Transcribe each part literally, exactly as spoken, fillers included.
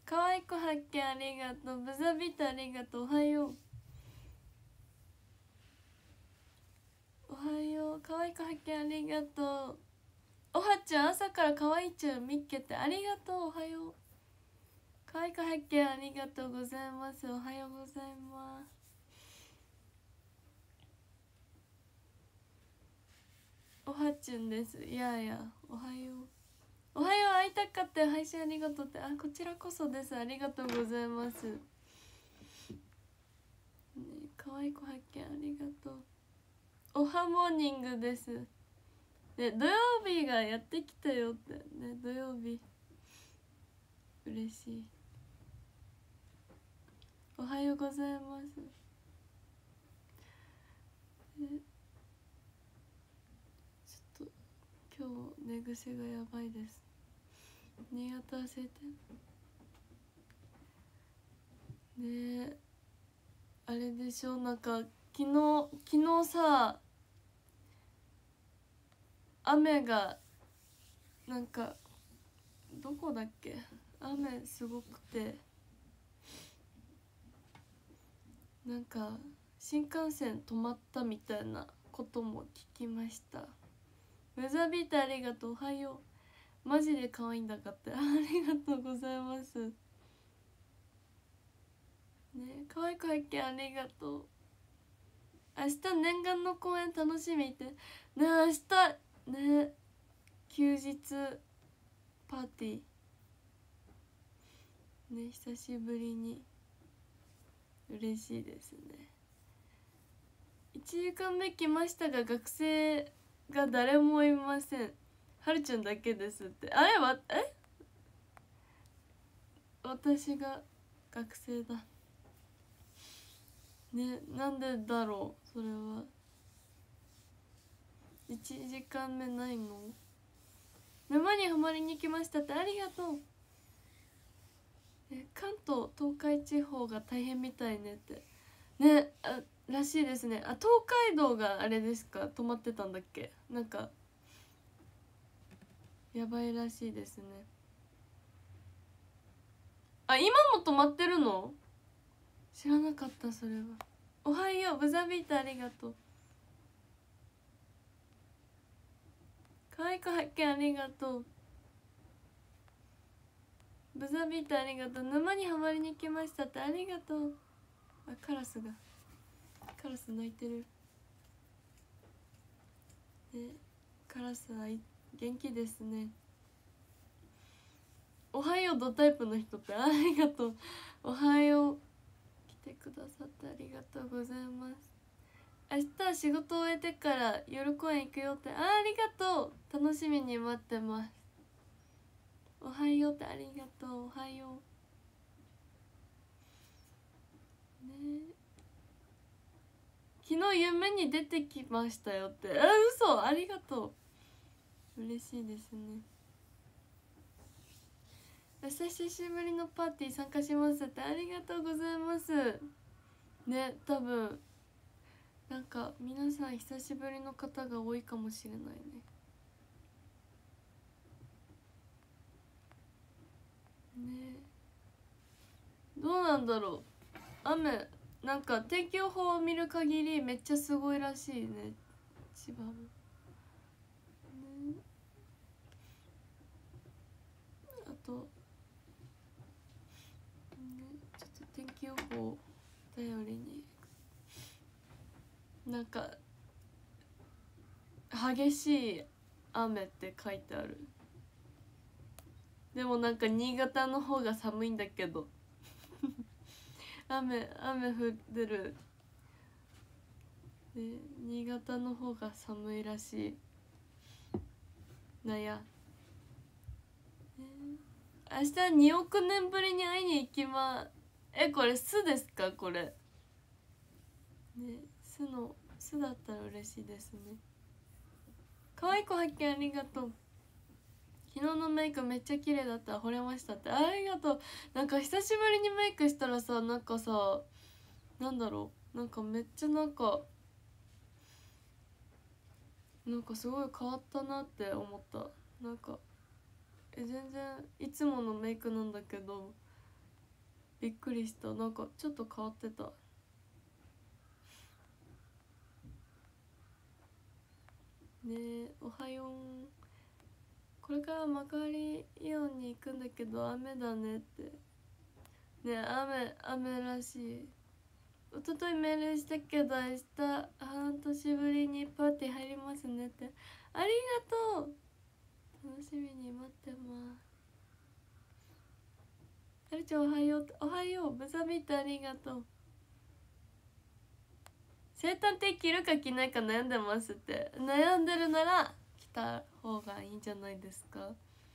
かわいこ発見ありがとう。ブザビタありがとう。おはようおはよう。かわいこ発見ありがとう。おはちゃん朝からかわいいちゃん見っけてありがとう。おはよう。かわいこ発見ありがとうございます。おはようございます。おはちゅんです。いやいや、おはようおはよう。会いたかったよ。配信ありがとうって。あ、こちらこそです。ありがとうございます、ね、かわいこ発見ありがとう。おはモーニングです。ね、土曜日がやってきたよってね。土曜日嬉しい。おはようございます。えちょっと今日寝癖がやばいです。新潟忘れてねえ。あれでしょ、なんか昨日昨日さ雨がなんかどこだっけ、雨すごくてなんか新幹線止まったみたいなことも聞きました。ウェザービーターありがとう。おはよう。マジで可愛いんだかってありがとうございますね。可愛い子発見ありがとう。明日念願の公演楽しみってね。明日ね休日パーティーね、久しぶりに嬉しいですね。いちじかんめ来ましたが学生が誰もいません。はるちゃんだけですって。あれはえ私が学生だね。なんでだろうそれは。いちじかんめないの。沼にはまりに来ましたってありがとう。え関東東海地方が大変みたいねってね。あらしいですね。あ、東海道があれですか、止まってたんだっけ。なんかやばいらしいですね。あ、今も止まってるの知らなかった。それは。おはよう。ブザビータありがとう。かわいく発見ありがとう。ブザビータありがとう。沼にはまりに来ましたってありがとう。あ、カラスがカラス鳴いてるね。カラスは元気ですね。おはようドタイプの人ってありがとう。おはよう。来てくださってありがとうございます。明日仕事を終えてから夜公園行くよって。あ、ありがとう。楽しみに待ってます。おはようってありがとう。おはようね。昨日夢に出てきましたよって。あ、嘘。ありがとう。嬉しいですね。明日久しぶりのパーティー参加しますってありがとうございますね。多分なんか皆さん久しぶりの方が多いかもしれないね。ね、どうなんだろう。雨なんか天気予報を見る限りめっちゃすごいらしいね、千葉もね。あと、ね、ちょっと天気予報頼りになんか激しい雨って書いてある。でもなんか新潟の方が寒いんだけど雨雨降ってるで、新潟の方が寒いらしいなんや、えー、明日におく年ぶりに会いに行きまえこれ巣ですかこれね。巣の巣だったら嬉しいですね。可愛い子発見ありがとう。昨日のメイクめっちゃ綺麗だった。惚れましたってありがとう。なんか久しぶりにメイクしたらさ、なんかさ、なんだろう、なんかめっちゃなんかなんかすごい変わったなって思った。なんかえ全然いつものメイクなんだけどびっくりした。なんかちょっと変わってた。ねえ、おはよう。これから幕張イオンに行くんだけど雨だねって。ねえ、雨雨らしい。一昨日メールしたけど明日半年ぶりにパーティー入りますねって。ありがとう。楽しみに待ってます。はるちゃんおはよう。おはよう。ブザビットありがとう。生誕定着るか着ないか悩んでますって。悩んでるなら着た方がいいんじゃないですか。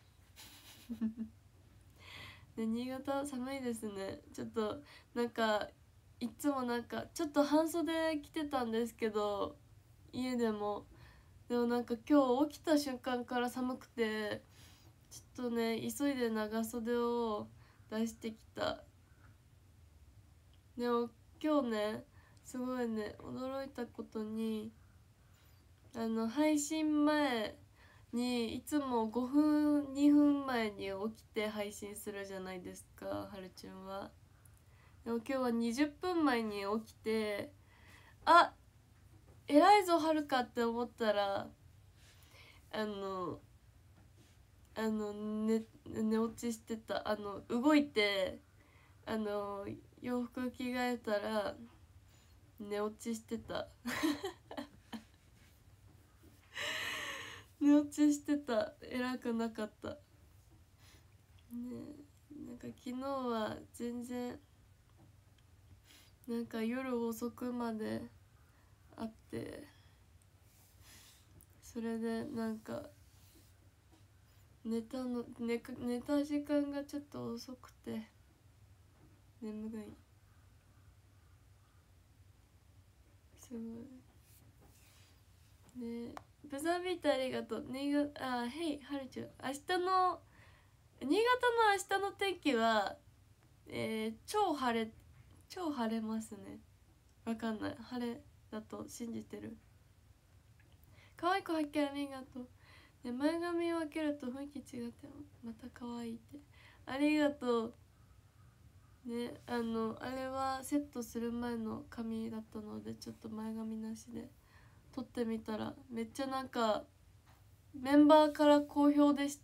で、新潟寒いですね。ちょっとなんかいつもなんかちょっと半袖着てたんですけど、家でもでもなんか今日起きた瞬間から寒くて、ちょっとね急いで長袖を出してきた。でも今日ねすごいね驚いたことに、あの配信前にいつもごふんにふんまえに起きて配信するじゃないですか、はるちゃんは。でも今日はにじゅっぷんまえに起きて、あ、偉いぞはるかって思ったら、あのあの寝寝落ちしてた。あの動いて、あの洋服着替えたら寝落ちしてた。寝落ちしてた。偉くなかったね。え、なんか昨日は全然なんか夜遅くまであって、それでなんか寝たの寝か寝た時間がちょっと遅くて眠い。すごいね。ブザービートありがとう。新潟、あ、へいはるちゃん、明日の新潟の明日の天気は、えー、超晴れ超晴れますね。わかんない、晴れだと信じてる。可愛い子発見ありがとう。で、前髪を開けると雰囲気違ってまた可愛いって。ありがとうね。あのあれはセットする前の髪だったのでちょっと前髪なしで撮ってみたらめっちゃなんかメンバーから好評でした。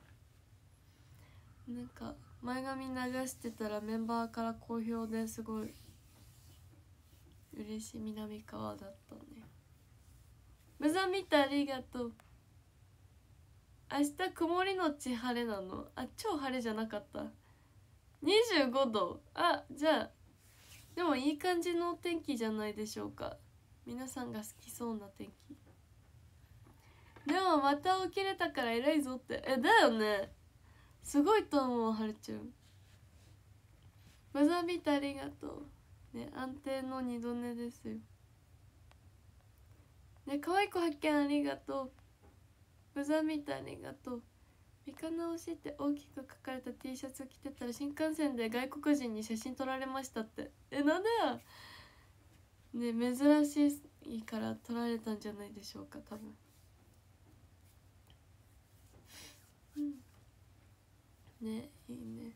なんか前髪流してたらメンバーから好評ですごい嬉しい。南川だったね。ブザ見てありがとう。明日曇りのち晴れなの？あ、超晴れじゃなかった。にじゅうごど。あ、じゃあでもいい感じのお天気じゃないでしょうか。皆さんが好きそうな天気。でもまた起きれたから偉いぞって。え、だよね。すごいと思う、はるちゃん。ブザビートありがとうね。安定の二度寝ですよね。可愛い子発見ありがとう。ブザビートありがとう。三日直しって大きく書かれた T シャツを着てたら新幹線で外国人に写真撮られましたって。え、なんでやね。珍しいから撮られたんじゃないでしょうか、多分。うんね、いいね。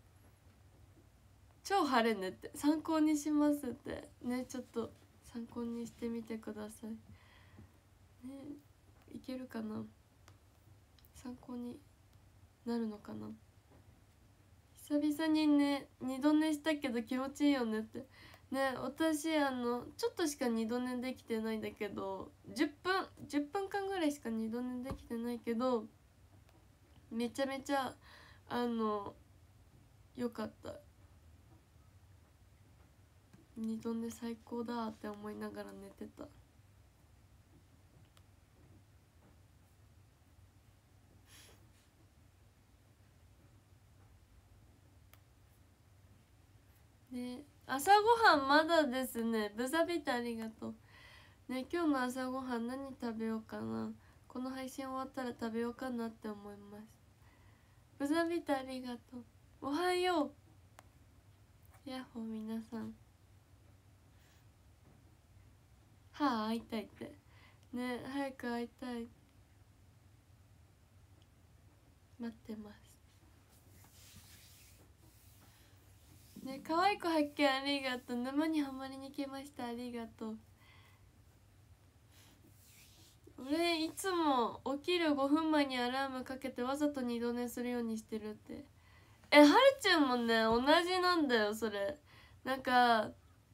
超晴れねって、参考にしますってね。ちょっと参考にしてみてくださいね。いけるかな、参考になるのかな。久々にね二度寝したけど気持ちいいよねってね。私あのちょっとしか二度寝できてないんだけど、じゅっぷんじゅっぷんかんぐらいしか二度寝できてないけど、めちゃめちゃあのよかった。二度寝最高だって思いながら寝てたね。朝ごはんまだですね。ブザビタありがとうね。今日の朝ごはん何食べようかな。この配信終わったら食べようかなって思います。ブザビタありがとう。おはよう。やっほー皆さん。はあ、会いたいってね。早く会いたい。待ってますね、可愛い子発見ありがとう。沼にはまりに来ました、ありがとう。俺いつも起きるごふんまえにアラームかけてわざと二度寝するようにしてるって。え、はるちゃんもね同じなんだよそれ。なんか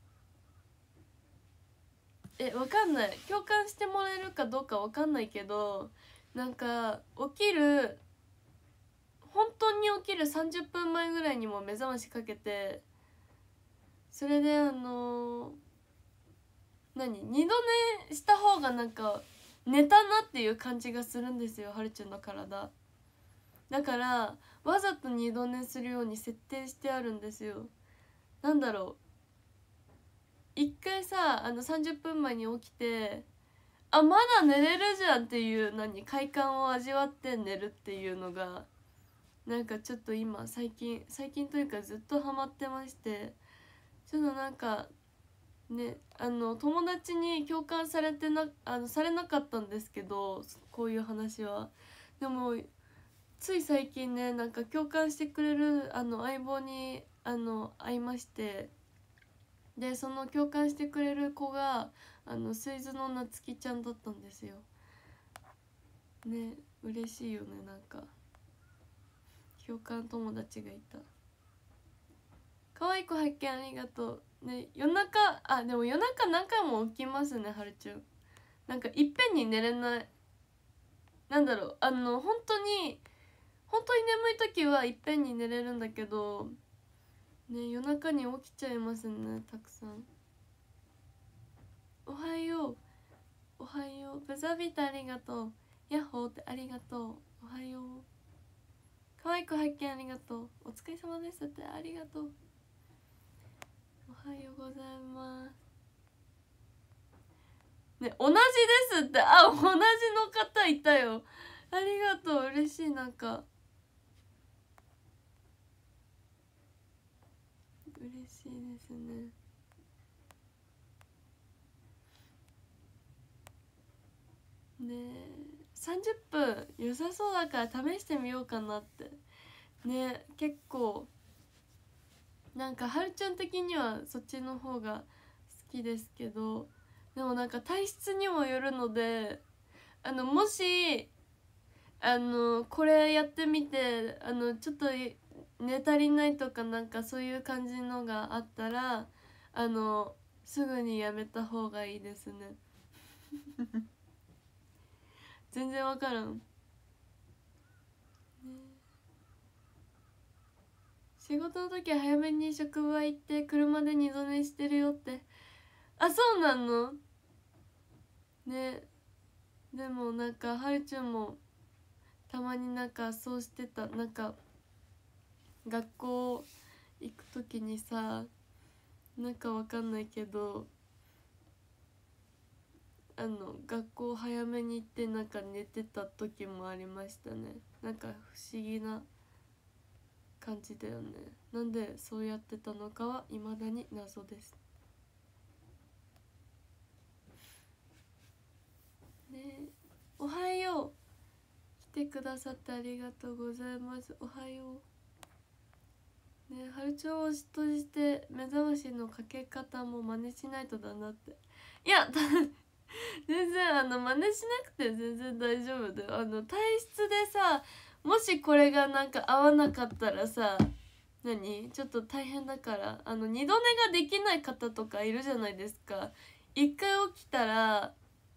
え、わかんない、共感してもらえるかどうかわかんないけど、なんか起きる本当に起きるさんじゅっぷんまえぐらいにも目覚ましかけて、それであのー、何二度寝した方がなんか寝たなっていう感じがするんですよ、はるちゃんの体だから、わざと二度寝するように設定してあるんですよ。なんだろう、一回さあのさんじゅっぷんまえに起きて、あまだ寝れるじゃんっていう何快感を味わって寝るっていうのがなんかちょっと今最近最近というかずっとハマってまして、ちょっとなんかね、あの友達に共感されてなあのされなかったんですけど、こういう話は。でもつい最近ね、なんか共感してくれるあの相棒にあの会いまして、でその共感してくれる子があのスイズのなつきちゃんだったんですよね。嬉しいよね、なんか共感友達がいた。可愛い子発見ありがとうね。夜中、あでも夜中何回も起きますね、はるちゃん。なんかいっぺんに寝れない、なんだろう、あの本当に本当に眠い時はいっぺんに寝れるんだけどね、夜中に起きちゃいますね、たくさん。おはようおはよう、ブザビータありがとう、ヤッホーってありがとう、おはよう、可愛い子発見ありがとう、お疲れ様ですってありがとう、おはようございますね。同じですって、あ同じの方いたよ、ありがとう、嬉しい。なんか嬉しいですね。ねえさんじゅっぷん良さそうだから試してみようかなってね。結構なんかはるちゃん的にはそっちの方が好きですけど、でもなんか体質にもよるので、あのもしあのこれやってみてあのちょっと寝足りないとかなんかそういう感じのがあったら、あのすぐにやめた方がいいですね全然わからん、ね、仕事の時は早めに職場行って車で二度寝してるよって。あ、そうなのね。でもなんかはるちゃんもたまになんかそうしてた。なんか学校行く時にさ、なんかわかんないけどあの学校早めに行ってなんか寝てた時もありましたね。なんか不思議な感じだよね。なんでそうやってたのかは未だに謎です。ね、おはよう、来てくださってありがとうございます。おはようね。はるちゃんをとして目覚ましのかけ方も真似しないとだなって。いや全然あの真似しなくて全然大丈夫だよ。あの体質でさ、もしこれがなんか合わなかったらさ、何ちょっと大変だから、あの二度寝ができない方とかいるじゃないですか。一回起きたら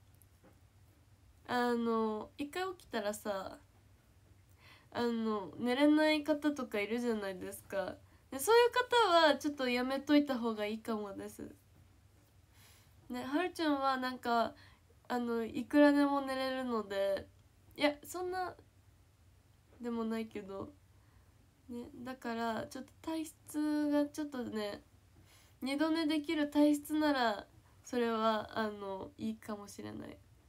あの一回起きたらさ、あの寝れない方とかいるじゃないですか。でそういう方はちょっとやめといた方がいいかもですね。はるちゃんはなんかあのいくらでも寝れるので、いやそんなでもないけどね、だからちょっと体質がちょっとね、二度寝できる体質ならそれはあのいいかもしれない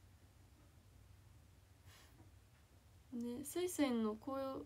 ね。スイスイのこういう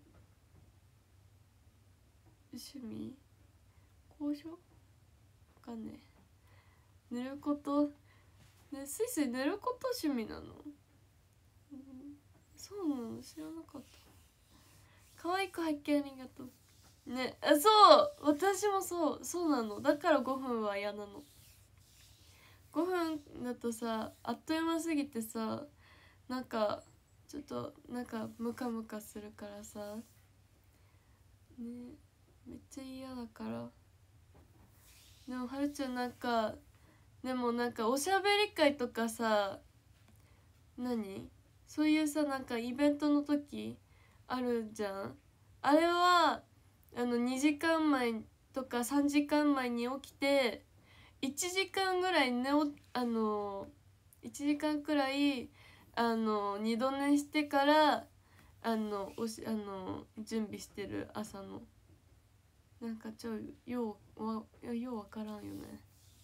趣味交渉わかんねえ。寝ることね、スイスイ寝ること趣味なの、うん、そうなの知らなかった。可愛く発見ありがとう。 ね、あ、そう私もそうそうなの。だからごふんは嫌なの。ごふんだとさあっという間すぎてさ、なんかちょっとなんかムカムカするからさね、めっちゃ嫌だから。でもはるちゃんなんかでもなんかおしゃべり会とかさ、何そういうさなんかイベントの時あるじゃん。あれはあのにじかんまえとかさんじかんまえに起きていちじかんぐらい寝おあのいちじかんくらいあの二度寝してからあのおしあの準備してる朝の。なんかちょいようわようわからんよね。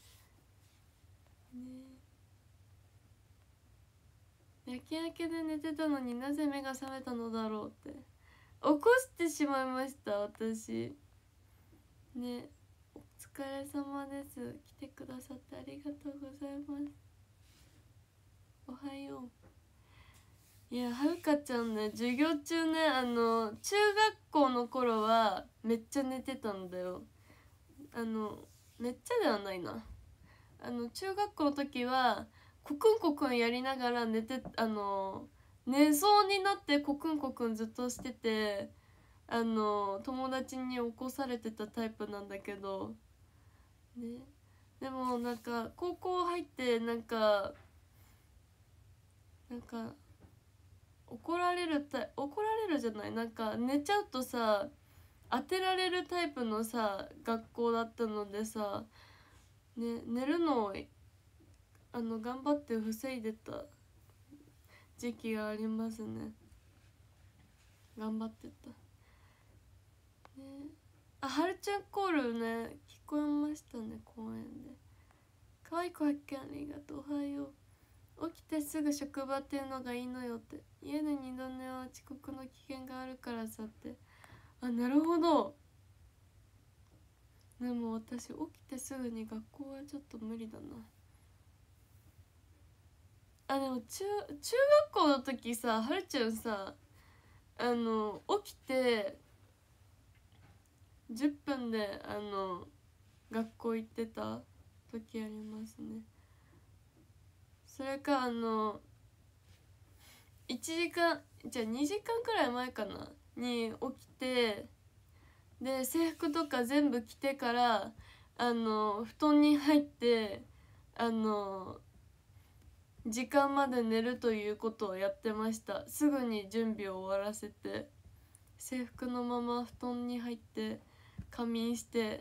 ね、夜勤明けで寝てたのになぜ目が覚めたのだろうって起こしてしまいました私ね。お疲れ様です。来てくださってありがとうございます。おはよう。いやはるかちゃんね、授業中ね、あの中学校の頃はめっちゃ寝てたんだよ。あのめっちゃではないな。あの中学校の時はコクンコクンやりながら寝て、あの寝そうになってコクンコクンずっとしてて、あの友達に起こされてたタイプなんだけどね。でもなんか高校入ってなんかなんか怒られるた怒られるじゃない、なんか寝ちゃうとさ当てられるタイプのさ学校だったのでさ、ね、寝るのをあの頑張って防いでた時期がありますね。頑張ってたね。あ、はるちゃんコールね聞こえましたね、公園で。可愛い子発見ありがとう。おはよう。起きてすぐ職場っていうのがいいのよって。家で二度寝は遅刻の危険があるからさって。あ、なるほど。でも私起きてすぐに学校はちょっと無理だな。あ、でも中中学校の時さ、はるちゃんさあの起きてじゅっぷんであの学校行ってた時ありますね。それかあのいちじかんじゃあにじかんくらい前かなに起きて、で制服とか全部着てからあの布団に入ってあの時間まで寝るということをやってました。すぐに準備を終わらせて制服のまま布団に入って仮眠して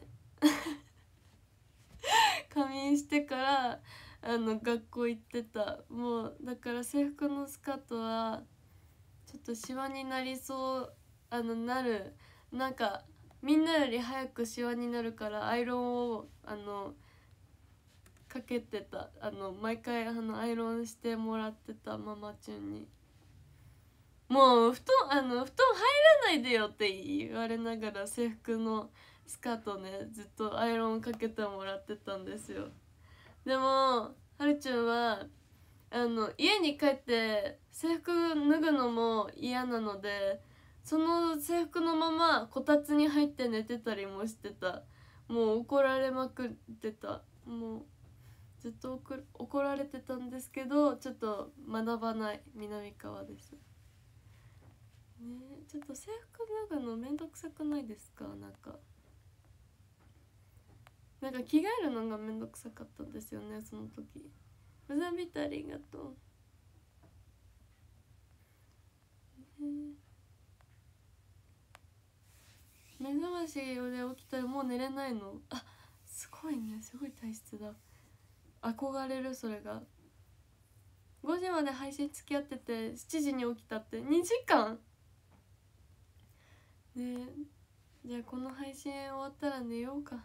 仮眠してからあの学校行ってた。もうだから制服のスカートはちょっとシワになりそう、あのなるなんかみんなより早くシワになるからアイロンをあのかけてた。あの毎回あのアイロンしてもらってたママチュンに。もう布団あの布団入らないでよって言われながら制服のスカートねずっとアイロンかけてもらってたんですよ。でもはるちゃんはあの家に帰って制服脱ぐのも嫌なのでその制服のままこたつに入って寝てたりもしてた。もう怒られまくってた。もうずっと怒られてたんですけどちょっと学ばない南川ですね。ちょっと制服脱ぐのめんどくさくないですか？なんかなんか着替えるのがめんどくさかったんですよねその時。ブザビタありがとう、ね、目覚ましで起きたらもう寝れないの？あ、すごいね、すごい体質だ。憧れる。それがごじまで配信付き合っててしちじに起きたってにじかんね。じゃあこの配信終わったら寝ようか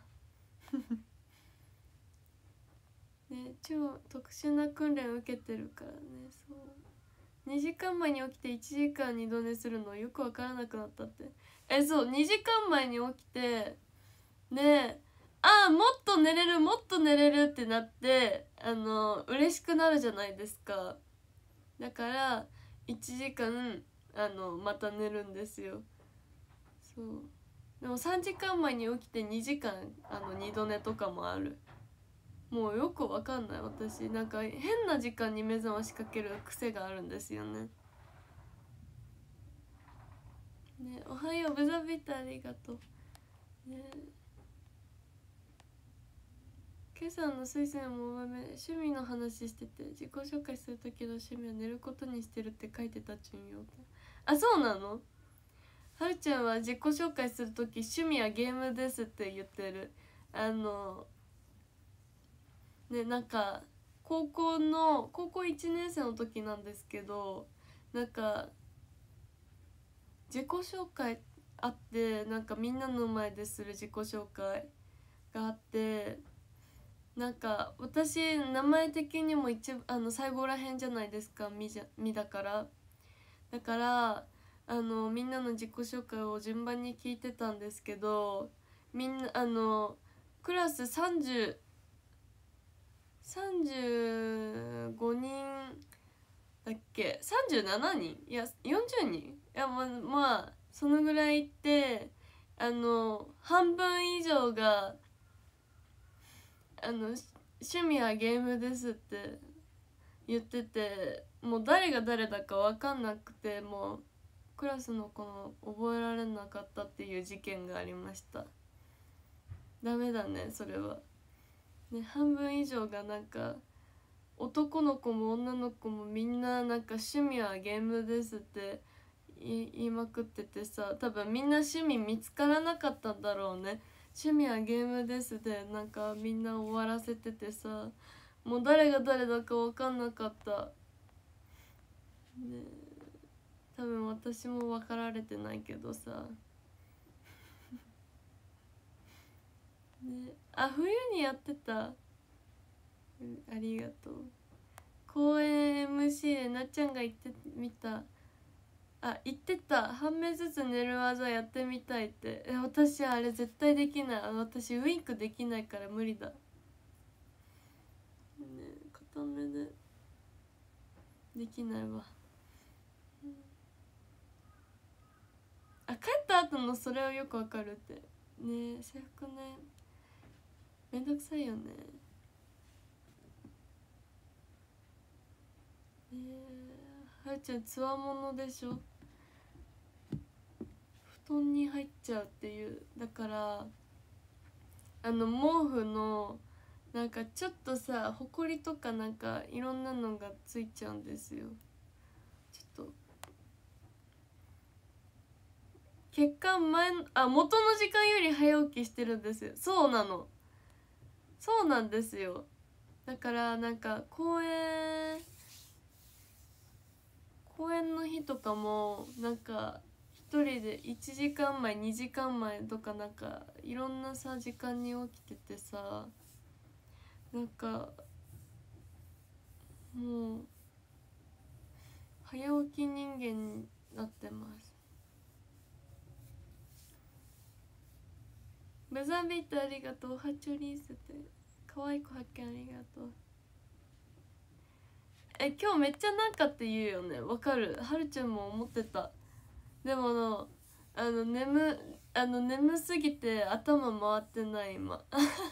ね、超特殊な訓練を受けてるからね。そうにじかんまえに起きていちじかん二度寝するのよく分からなくなったって。え、そうにじかんまえに起きてで、ああもっと寝れるもっと寝れるってなってあの嬉しくなるじゃないですか。だからいちじかんあのまた寝るんですよ。そうでもさんじかんまえに起きてにじかんあの二度寝とかもある。もうよくわかんない。私なんか変な時間に目覚ましかける癖があるんですよね。ね、おはようブザビットありがとう。ね、今朝の水星も豆趣味の話してて、自己紹介する時の趣味は寝ることにしてるって書いてたちんよ。あ、そうなの？はるちゃんは自己紹介する時趣味はゲームですって言ってる。あのね、なんか高校の高校いちねん生の時なんですけど、なんか自己紹介あって、なんかみんなの前でする自己紹介があって、なんか私名前的にも一あの最後らへんじゃないですか、みじゃみだからだからあのみんなの自己紹介を順番に聞いてたんですけど、みんなあのクラスさんじゅう さんじゅうごにんだっけ、さんじゅうななにん、いやよんじゅうにん、いやままあそのぐらいいて、あの半分以上があの趣味はゲームですって言ってて、もう誰が誰だか分かんなくて、もうクラスの子の覚えられなかったっていう事件がありました。ダメだねそれはね。半分以上がなんか男の子も女の子もみんななんか趣味はゲームですって言いまくっててさ、多分みんな趣味見つからなかったんだろうね。趣味はゲームですでなんかみんな終わらせててさ、もう誰が誰だか分かんなかったね。多分私も分かられてないけどさね。あ、冬にやってた、うん、ありがとう。公演 エムシー でなっちゃんが言ってみた、あ、言ってた、半目ずつ寝る技やってみたいって。え、私あれ絶対できない。あ、私ウインクできないから無理だね。片目でできないわ。あ、帰った後のそれはよくわかるってね。制服ね、めんどくさいよね。えー、はるちゃんつわものでしょ。布団に入っちゃうっていう。だからあの毛布のなんかちょっとさ、ほこりとかなんかいろんなのがついちゃうんですよ。ちょっと血管前のあ元の時間より早起きしてるんですよ。そうなの、そうなんですよ。だからなんか公演公演の日とかもなんか一人でいちじかんまえにじかんまえとかなんかいろんなさ時間に起きててさ、なんかもう早起き人間になってます。ブザービートありがとう。ハチョリースって可愛い子発見ありがとう。え、今日めっちゃなんかって言うよね。わかる。はるちゃんも思ってた。でものあの眠あの眠すぎて頭回ってない今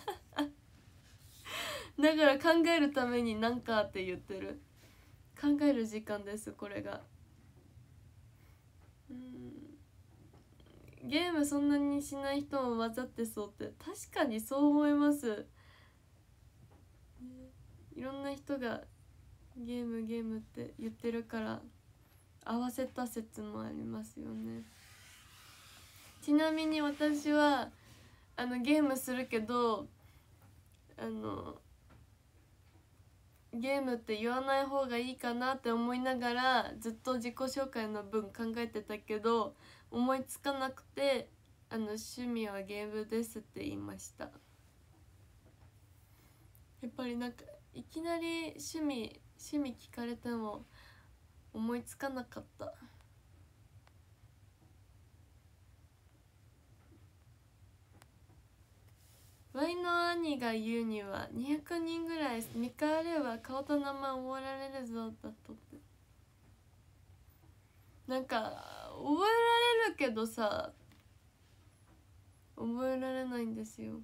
だから考えるためになんかって言ってる。考える時間ですこれが。うん、ゲームそんなにしない人も混ざってそうって確かにそう思います。いろんな人がゲームゲームって言ってるから合わせた説もありますよね。ちなみに私はあのゲームするけどあのゲームって言わない方がいいかなって思いながらずっと自己紹介の文考えてたけど思いつかなくて、あの趣味はゲームですって言いました。やっぱりなんかいきなり趣味趣味聞かれても思いつかなかった。ワイの兄が言うにはにひゃくにんぐらいみっかあれば顔と名前覚えられるぞだとって。なんか覚えられるけどさ、 覚えられないんですよ。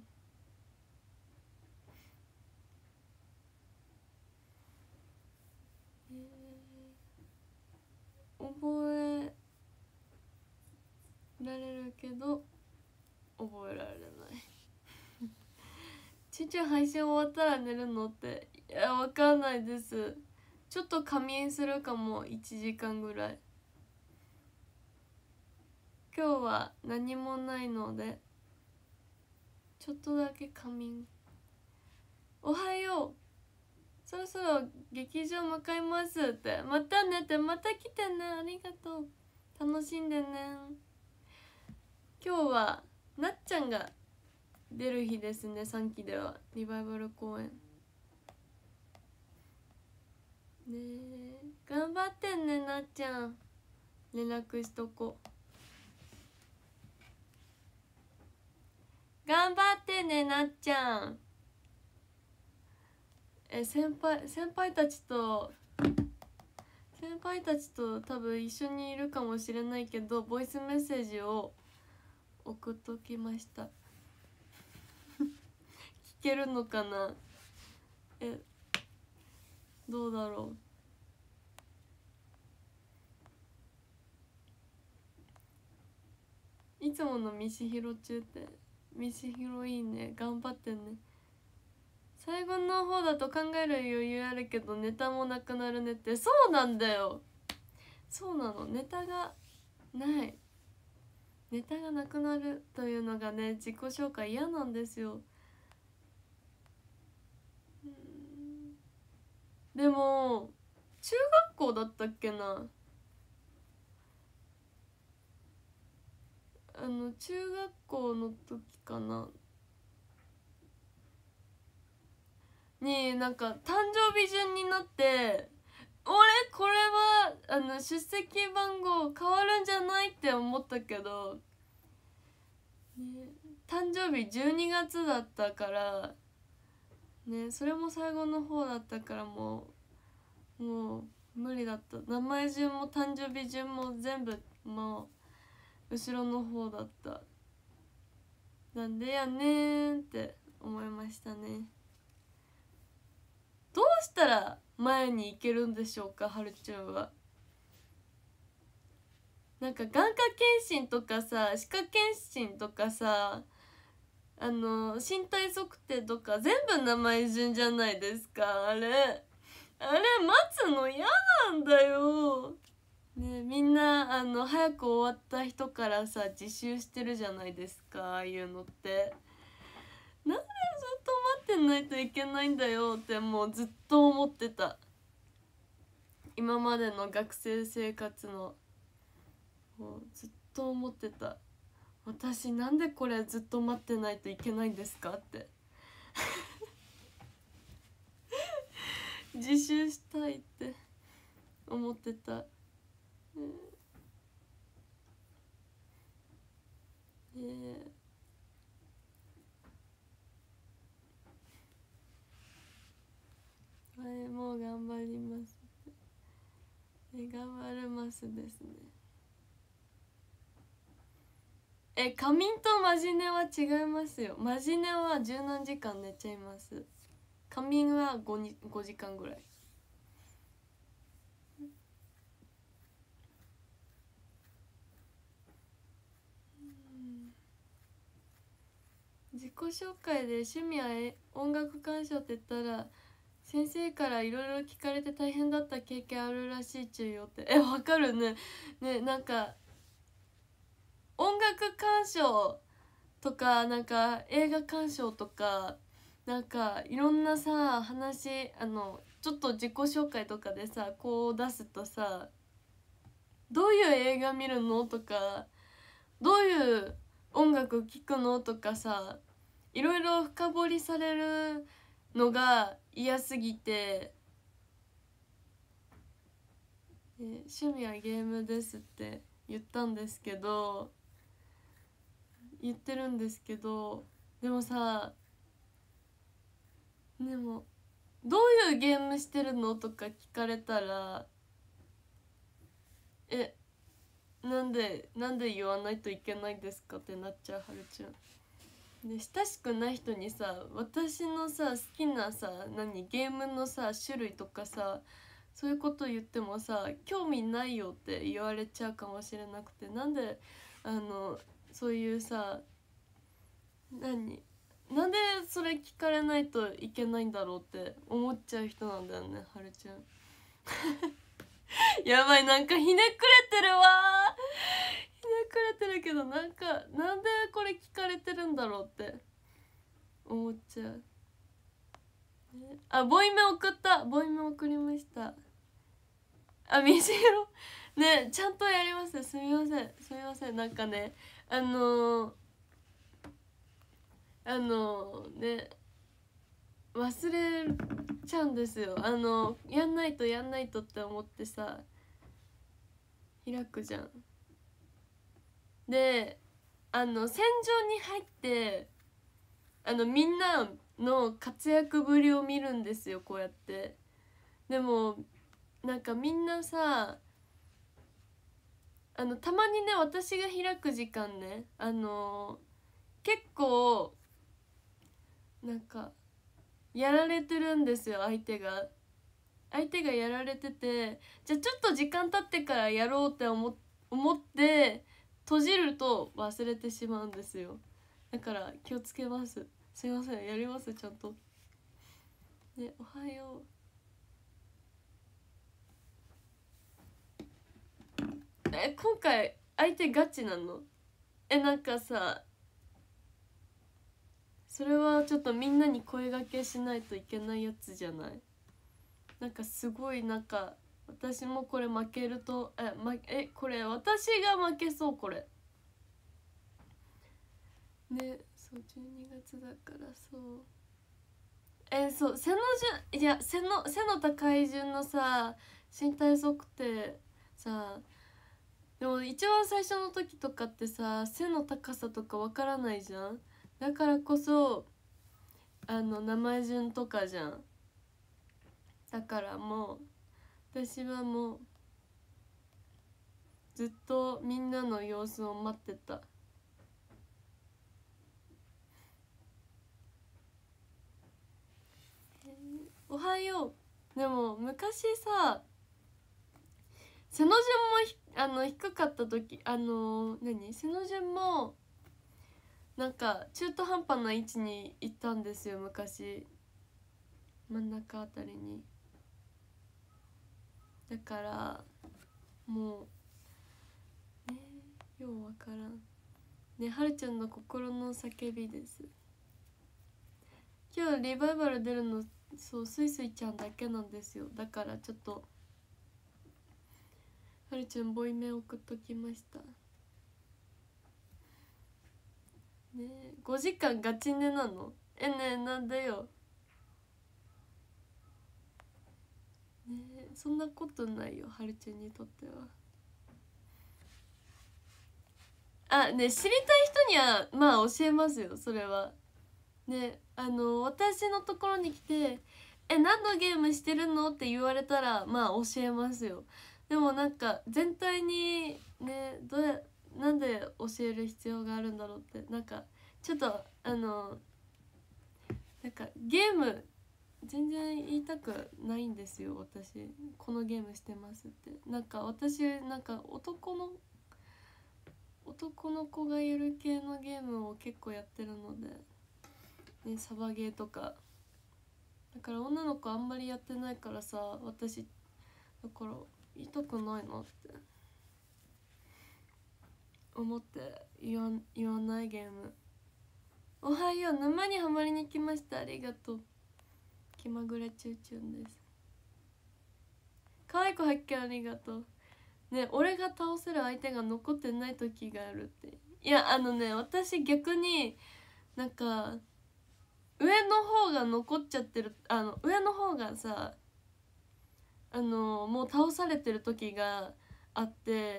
えー、覚えられるけど覚えられないちゅちゅ配信終わったら寝るのって、いやわかんないです。ちょっと仮眠するかも。いちじかんぐらい。今日は何もないのでちょっとだけ仮眠。おはよう、そろそろ劇場向かいますって。またねって、また来てね、ありがとう、楽しんでね。今日はなっちゃんが出る日ですね。さんきではリバイバル公演ねえ、頑張ってんねなっちゃん。連絡しとこ。頑張ってねなっちゃん。え先輩先輩たちと先輩たちと多分一緒にいるかもしれないけど、ボイスメッセージを送っときました聞けるのかな。えどうだろう。いつものみしひろ中って、みしひろいいね、頑張ってね。最後の方だと考える余裕あるけどネタもなくなるねって。そうなんだよ、そうなの、ネタがない、ネタがなくなるというのがね、自己紹介嫌なんですよ。でも中学校だったっけな、あの中学校の時かなに、なんか誕生日順になって、俺これはあの出席番号変わるんじゃないって思ったけど、ね、誕生日じゅうにがつだったからね、それも最後の方だったから、もうもう無理だった。名前順も誕生日順も全部もう後ろの方だった。なんでやねーんって思いましたね。どうしたら前に行けるんでしょうか、はるちゃんは。なんか眼科検診とかさ、歯科検診とかさ、あの身体測定とか全部名前順じゃないですか。あれあれ待つの嫌なんだよね。みんなあの早く終わった人からさ自習してるじゃないですか、ああいうのって。なんでずっと待ってないといけないんだよってもうずっと思ってた、今までの学生生活の。もうずっと思ってた、私なんでこれずっと待ってないといけないんですかって自習したいって思ってた。うん、えー、はい、もう頑張ります、え頑張れますですね。え仮眠とマジ寝は違いますよ。マジ寝は十何時間寝ちゃいます。仮眠は 5, にごじかんぐらい。自己紹介で趣味は音楽鑑賞って言ったら、先生からいろいろ聞かれて大変だった経験あるらしいちゅうよって。えわかるね。ね、なんか音楽鑑賞とかなんか映画鑑賞とかなんかいろんなさ話、あのちょっと自己紹介とかでさこう出すとさ、どういう映画見るのとか、どういう音楽聴くのとかさ、いろいろ深掘りされるのが嫌すぎて、え趣味はゲームですって言ったんですけど、言ってるんですけど、でもさ、でもどういうゲームしてるのとか聞かれたら、えなんでなんで言わないといけないんですかってなっちゃう、はるちゃん。 で親しくない人にさ私のさ好きなさ何ゲームのさ種類とかさそういうこと言ってもさ興味ないよって言われちゃうかもしれなくて、なんであのそういうさ何なんでそれ聞かれないといけないんだろうって思っちゃう人なんだよね、はるちゃんやばい、なんかひねくれてるわひねくれてるけど、なんかなんでこれ聞かれてるんだろうって思っちゃう。あ、ボイメ送ったボイメ送りました。あ、みじろね、ちゃんとやります。すみませんすみません、なんかねあのー、あのー、ね忘れちゃうんですよ。あのやんないとやんないとって思ってさ開くじゃん。であの戦場に入ってあのみんなの活躍ぶりを見るんですよ、こうやって。でもなんかみんなさあのたまにね私が開く時間ねあの結構なんかやられてるんですよ、相手が相手がやられてて、じゃあちょっと時間経ってからやろうって思思って閉じると忘れてしまうんですよ。だから気をつけます。すいません、やりますちゃんと。ね、おはよう。え、今回相手ガチなの？え、なんかさそれはちょっとみんなに声掛けしないといけないやつじゃない？なんかすごいなんか私もこれ負けるとえ、ま、えこれ私が負けそう、これね。そうじゅうにがつだからそうえそう背の順いや背の背の高い順のさ身体測定さ、でも一番最初の時とかってさ背の高さとかわからないじゃん。だからこそあの名前順とかじゃん。だからもう私はもうずっとみんなの様子を待ってた。おはよう。でも昔さ背の順もあの低かった時あの何背の順もなんか中途半端な位置に行ったんですよ昔、真ん中あたりに。だからもうねようわからんね。はるちゃんの心の叫びです。今日リバイバル出るのそうすいすいちゃんだけなんですよ。だからちょっとはるちゃんボイメ送っときましたね。ごじかんガチ寝なの？えねえなんだよね。そんなことないよ、はるちゃんにとっては。あね、知りたい人にはまあ教えますよ、それはね。あの私のところに来て「え何のゲームしてるの？」って言われたらまあ教えますよ。でもなんか全体にねどうやなんで教える必要があるんだろうって、なんかちょっとあのなんかゲーム全然言いたくないんですよ、私このゲームしてますって。なんか私なんか男の男の子がやる系のゲームを結構やってるのでね、サバゲーとか。だから女の子あんまりやってないからさ、私だから言いたくないなって思って言わ言わないゲーム。おはよう、沼にはまりに来ました。ありがとう。気まぐれチューチュンです。可愛い子発見ありがとうね。俺が倒せる相手が残ってない時があるって。いやあのね、私逆になんか上の方が残っちゃってる、あの上の方がさあのもう倒されてる時があって、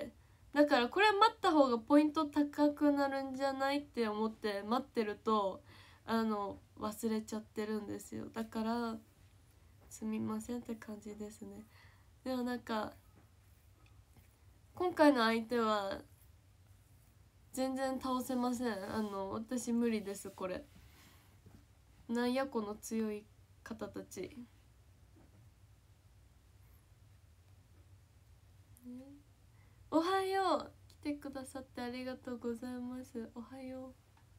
だからこれ待った方がポイント高くなるんじゃないって思って待ってるとあの忘れちゃってるんですよ。だからすみませんって感じですね。でもなんか今回の相手は全然倒せません。あの私無理です。これなんやこの強い方たち、ね、おはよう、来てくださってありがとうございます。おはよ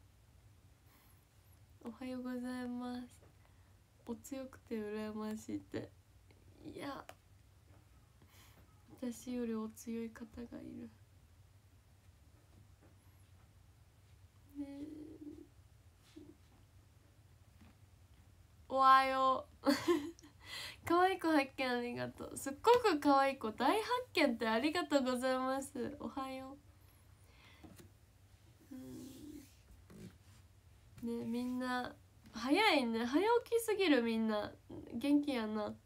う、おはようございます。お強くて羨ましいって、いや私よりお強い方がいるね。おはよう可愛い子発見ありがとう。すっごく可愛い子大発見ってありがとうございます。おはよう。うんね、みんな早いね、早起きすぎる。みんな元気やな、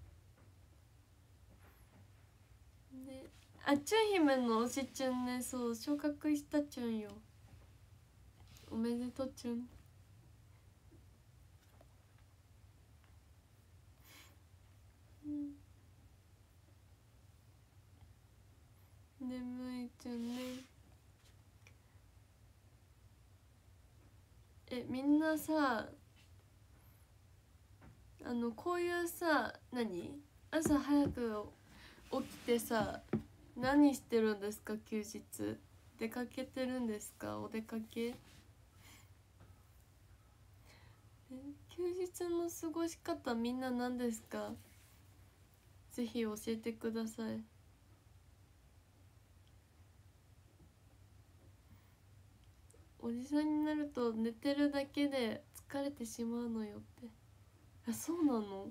ね、あ、チュン姫の推しチュンね、そう昇格したチュンよ。おめでとうチュン。眠いチュンね。え、みんなさ、あのこういうさ、何朝早く起きてさ何してるんですか？休日出かけてるんですか？お出かけ？休日の過ごし方みんな何ですか？ぜひ教えてください。おじさんになると寝てるだけで疲れてしまうのよって。あ、そうなの？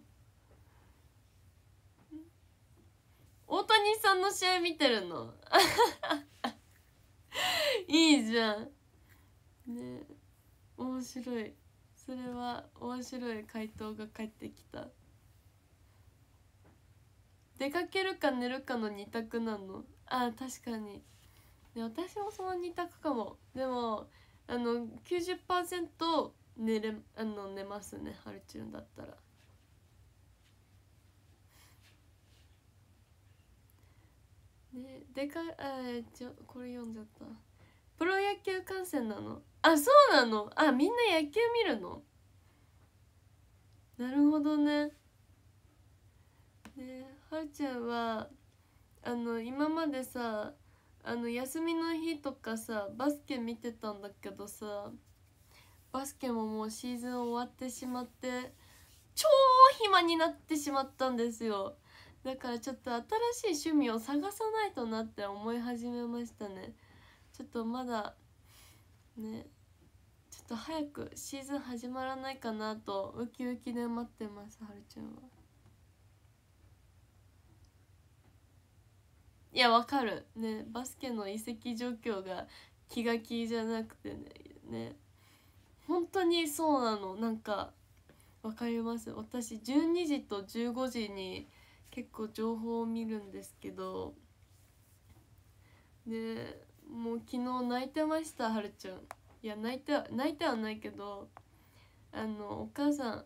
大谷さんの試合見てるの？いいじゃんね。面白い。それは面白い回答が返ってきた。出かけるか寝るかの二択なの？あ、確かに。で私もその二択かも。でもあの きゅうじゅっパーセント 寝れあの寝ますね、はるちゅんだったら。ね、でかあちょこれ読んじゃった。プロ野球観戦なの？あ、そうなの？あ、みんな野球見るの？なるほどね。ね、はるちゃんはあの今までさ、あの休みの日とかさバスケ見てたんだけどさ、バスケももうシーズン終わってしまって超暇になってしまったんですよ。だからちょっと新しい趣味を探さないとなって思い始めましたね。ちょっとまだね、ちょっと早くシーズン始まらないかなとウキウキで待ってます、はるちゃんは。いや、わかるね。バスケの移籍状況が気が気じゃなくてね、ね、本当にそうなの。なんかわかります。私じゅうにじとじゅうごじに結構情報を見るんですけど、でもう昨日泣いてました、はるちゃん。いや、泣いては泣いてはないけど、あのお母さ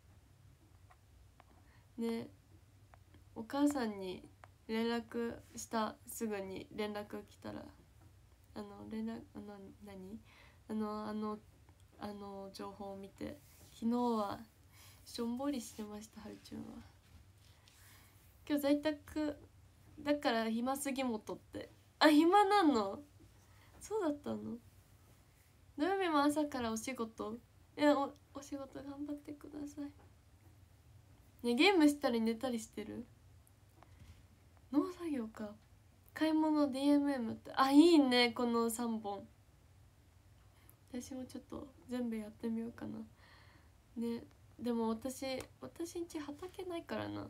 んね、お母さんに連絡した。すぐに連絡来たら、あの連絡あの何あのあのあの情報を見て、昨日はしょんぼりしてました、はるちゃんは。今日在宅だから暇すぎもとって。あ、暇なんの？そうだったの？土曜日も朝からお仕事？いや、おお仕事頑張ってくださいね。ゲームしたり寝たりしてる？農作業か。買い物 ディーエムエム って、あ、いいね、このさんぼん。私もちょっと全部やってみようかなね。でも私私んち畑ないからな。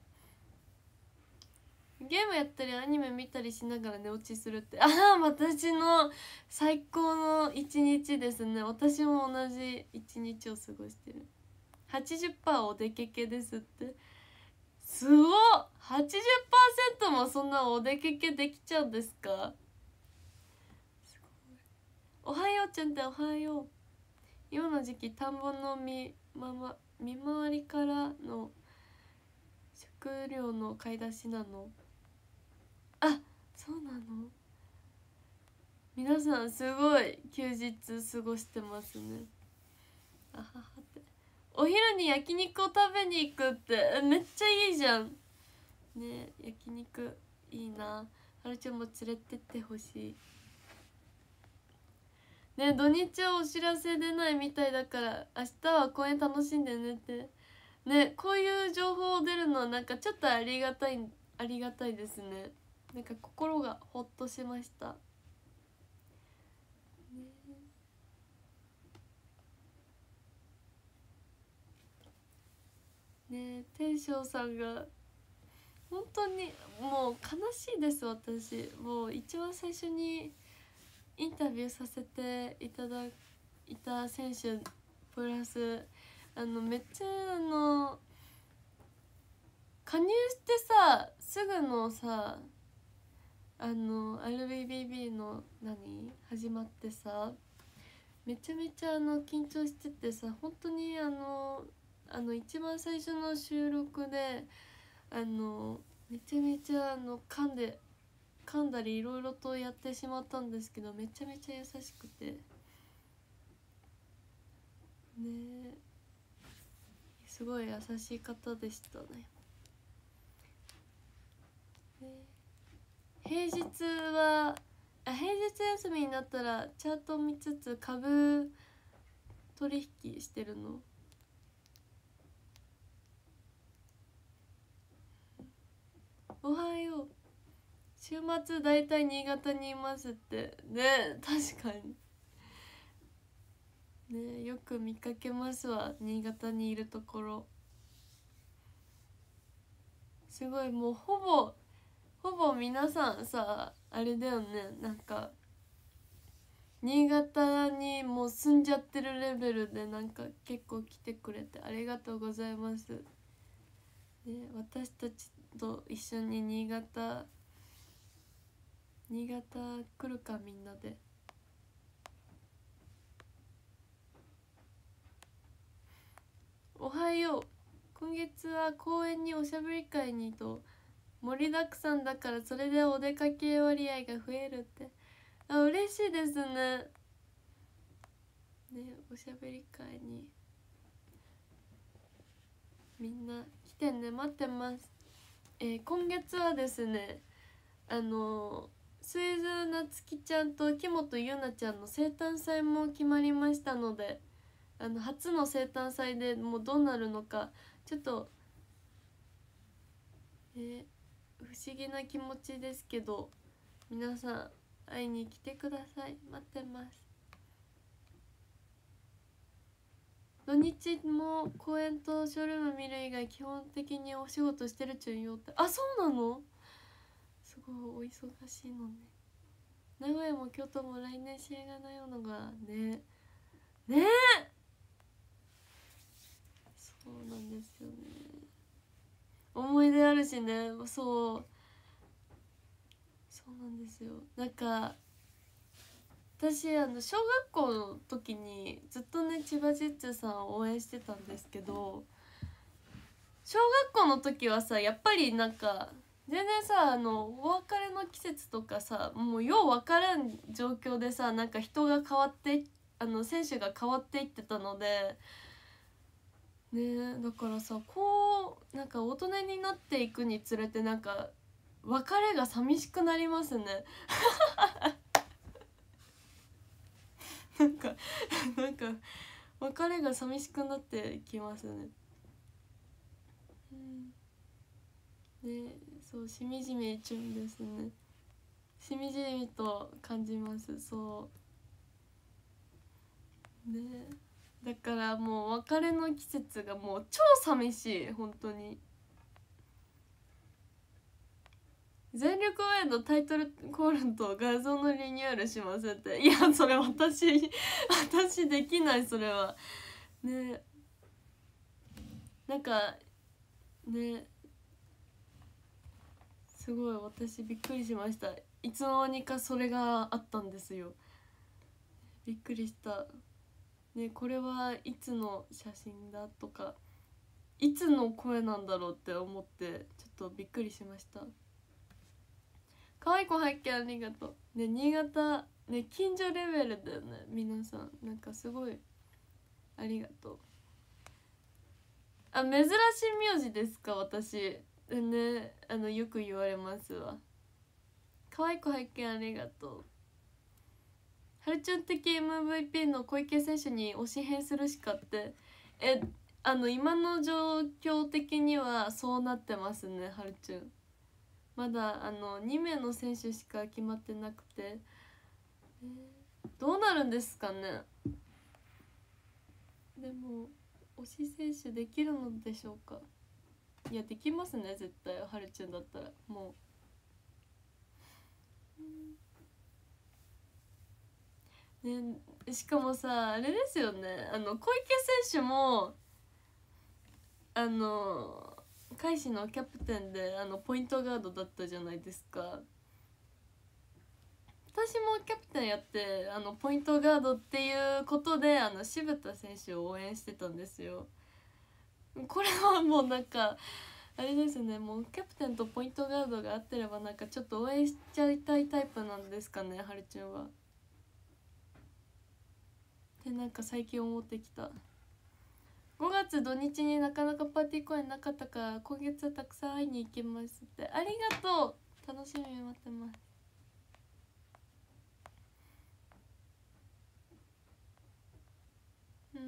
ゲームやったりアニメ見たりしながら寝落ちするって、ああ、私の最高の一日ですね。私も同じ一日を過ごしてる。 はちじゅっパーセント お出けけですって。すごっ。 はちじゅっパーセント もそんなお出けけできちゃうんですか？すごい。おはようちゃんっておはよう。今の時期田んぼの見,、まま、見回りからの食料の買い出しなの？あ、そうなの？ 皆さんすごい休日過ごしてますね。あははって、お昼に焼肉を食べに行くってめっちゃいいじゃんね。焼肉いいな。はるちゃんも連れてってほしいね。土日はお知らせ出ないみたいだから明日は公園楽しんでねってね。こういう情報出るのはなんかちょっとありがたいありがたいですね。なんか心がほっとしましたね。え天翔さんが本当にもう悲しいです。私もう一番最初にインタビューさせていただいた選手プラスあのめっちゃあの加入してさすぐのさあの アールビービービー の何始まってさめちゃめちゃあの緊張しててさ、本当にあのあの一番最初の収録であのめちゃめちゃあの噛んで噛んだりいろいろとやってしまったんですけど、めちゃめちゃ優しくてね、すごい優しい方でしたね。ね、平日はあ平日休みになったらチャート見つつ株取引してるの。おはよう。週末だいたい新潟にいますってね。確かにね、よく見かけますわ、新潟にいるところ。すごいもうほぼほぼ皆さんさあれだよね、なんか新潟にもう住んじゃってるレベルでなんか結構来てくれてありがとうございます、ね、私たちと一緒に新潟新潟来るかみんなで。おはよう。今月は公園におしゃべり会にと盛りだくさんだからそれでお出かけ割合が増えるって。あ、嬉しいですね。ね、おしゃべり会にみんな来てね、待ってます。えー、今月はですね、あのスイズなつきちゃんと木本ゆなちゃんの生誕祭も決まりましたので、あの初の生誕祭でもうどうなるのかちょっと、えー、不思議な気持ちですけど、皆さん会いに来てください。待ってます。土日も公園とショールーム見る以外基本的にお仕事してるちゅんよって。あ、そうなの？すごいお忙しいのね。名古屋も京都も来年試合がないのがねねえ、そうなんですよね。思い出あるしね。そうそうなんですよ。なんか私あの小学校の時にずっとね千葉ジェッツさんを応援してたんですけど、小学校の時はさやっぱりなんか全然さあのお別れの季節とかさもうよう分からん状況でさ、なんか人が変わってあの選手が変わっていってたのでね。だからさこうなんか大人になっていくにつれてなんか別れが寂しくなりますねなんかなんか別れが寂しくなってきますね。うん、ね、そうしみじみちゅんですね。しみじみと感じます。そうね、だからもう別れの季節がもう超寂しい本当に。全力応援のタイトルコールと画像のリニューアルしますって。いやそれ私私できない。それはね、なんかね、すごい私びっくりしました。いつの間にかそれがあったんですよ。びっくりしたね。これはいつの写真だとかいつの声なんだろうって思ってちょっとびっくりしました。可愛い子発見ありがとうね。新潟ね、近所レベルだよね皆さん。なんかすごいありがとう。あ、珍しい名字ですか私ね。あのよく言われますわ。可愛い子拝見ありがとう。はるちゃん的 エムブイピー の小池選手に推し変するしかって、えあの今の状況的にはそうなってますね。はるちゃんまだあのに名の選手しか決まってなくて、えー、どうなるんですかね。でも推し選手できるのでしょうか。いやできますね絶対。はるちゃんだったらもう、ね、しかもさあれですよね、あの小池選手もあの海士のキャプテンであのポイントガードだったじゃないですか。私もキャプテンやってあのポイントガードっていうことであの渋田選手を応援してたんですよ。これはもうなんかあれですね、もうキャプテンとポイントガードが合ってればなんかちょっと応援しちゃいたいタイプなんですかね、はるちゃんは。でなんか最近思ってきた。ごがつ土日になかなかパーティー公演なかったから今月はたくさん会いに行きますって。ありがとう、楽しみに待ってます。うん、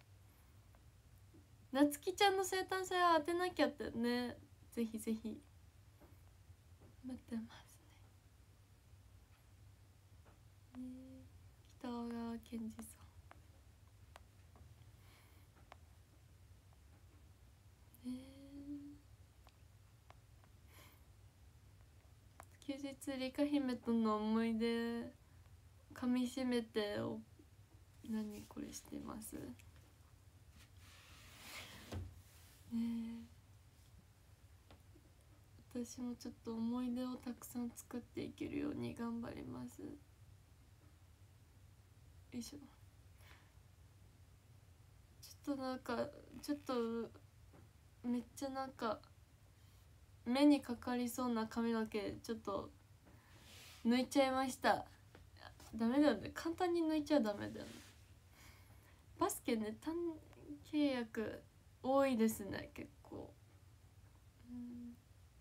なつきちゃんの生誕祭は当てなきゃってね。ぜひぜひ待ってますね。ね、北川健二さん、えー、休日リカ姫との思い出かみしめてお何これしてますね。私もちょっと思い出をたくさん作っていけるように頑張ります。よいしょ。ちょっとなんかちょっとめっちゃなんか目にかかりそうな髪の毛ちょっと抜いちゃいました。ダメだよね、簡単に抜いちゃダメだよね。バスケね、短契約多いですね結構。うん、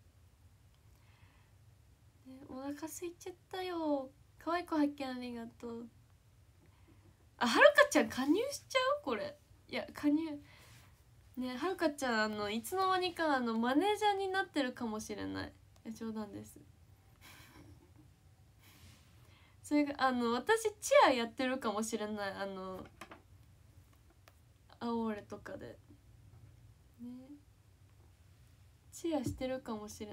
ね、お腹空いちゃったよ。可愛い子発見ありがとう。あ、はるかちゃん加入しちゃうこれ。いや加入ね、はるかちゃんあのいつの間にかあのマネージャーになってるかもしれない。いや冗談です。それがあの私チアやってるかもしれない。あのアオーレとかでね、チアしてるかもしれない。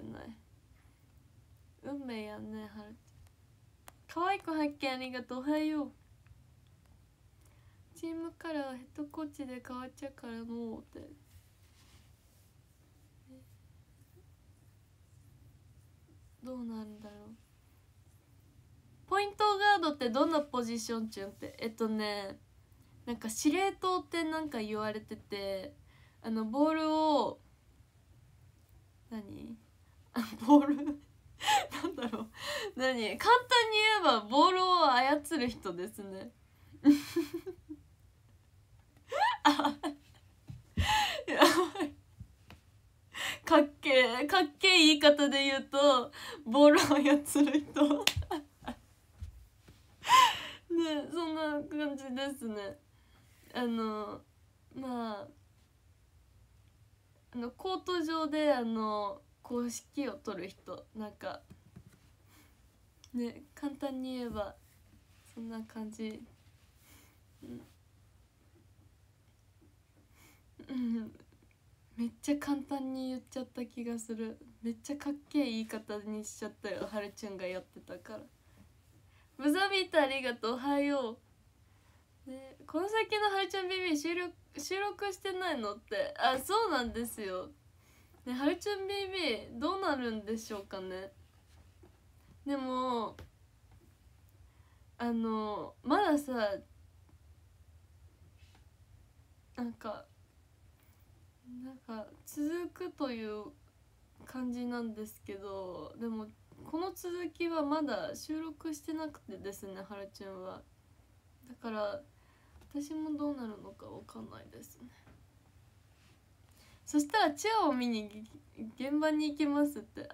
運命やんね。はる可愛い子発見ありがとう。おはよう。チームカラーヘッドコーチで変わっちゃうからもうって。どうなんだろう。ポイントガードってどんなポジションちゅんって。えっとねなんか司令塔ってなんか言われてて、あのボールを何あボールなんだろう何簡単に言えばボールを操る人ですねあやばい、かっけえかっけえ言い方で言うとボールを操る人ね、そんな感じですね。あのまああのコート上であの公式を取る人、なんかね、簡単に言えばそんな感じ。うん、うん、めっちゃ簡単に言っちゃった気がする。めっちゃかっけえ言い方にしちゃったよ、はるちゃんがやってたから。ブザビータありがとう。おはよう、ね、この先のはるちゃん ビービー 収録収録してないのって。あ、そうなんですよ、ね、はるちゃん ビービー どうなるんでしょうかね。でもあのまださなんかなんか続くという感じなんですけど、でもこの続きはまだ収録してなくてですね、はるちゅんは。だから私もどうなるのかわかんないですね。そしたらチアを見に現場に行きますって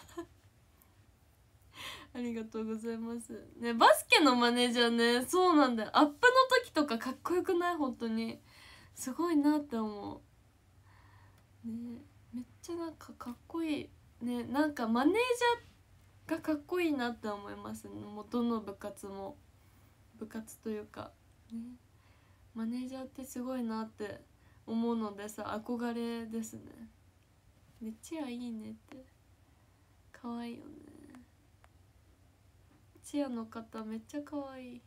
ありがとうございますね。バスケのマネージャーね、そうなんだよ。アップの時とかかっこよくない？本当にすごいなって思うね。めっちゃなんかかっこいいね。なんかマネージャーがかっこいいなって思いますね。もうどの部活も部活というかね、マネージャーってすごいなって思うのでさ、憧れですね。めっちゃいいねって、かわいいよね。チアの方めっちゃかわいい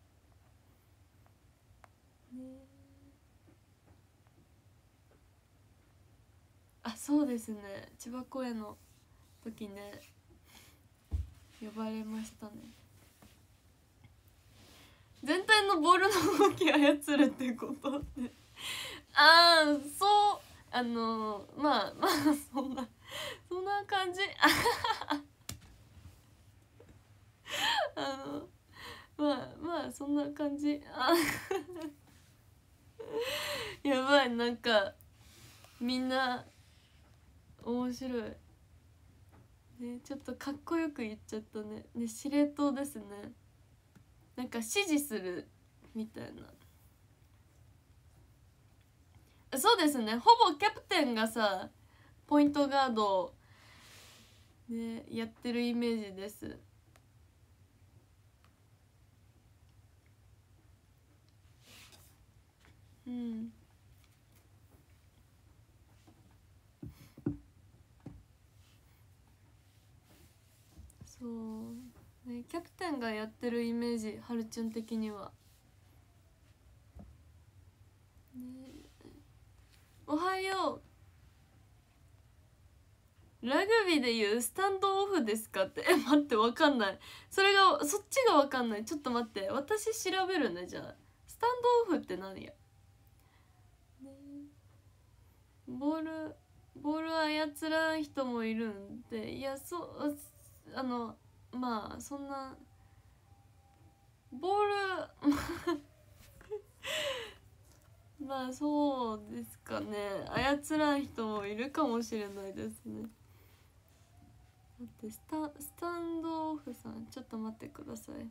ね。あ、そうですね、千葉公演の時ね呼ばれましたね。全体のボールの動き操るってことってああ、そう、あのまあまあそんなそんな感じあのまあまあそんな感じあやばい、なんかみんな面白いね。ちょっとかっこよく言っちゃったね。ね、司令塔ですね。なんか指示するみたいな。そうですね、ほぼキャプテンがさポイントガードねやってるイメージです。うん、そうね、キャプテンがやってるイメージ、はるちゅん的にはね。おはよう、ラグビーでいうスタンドオフですかって。え、待って、わかんない。それがそっちがわかんない。ちょっと待って、私調べるね。じゃあスタンドオフって何や、ね、ボールボール操らん人もいるんで、いや、そうあのまあそんなボールまあそうですかね、操らん人もいるかもしれないですね。待って、スタスタンドオフさん、ちょっと待ってください。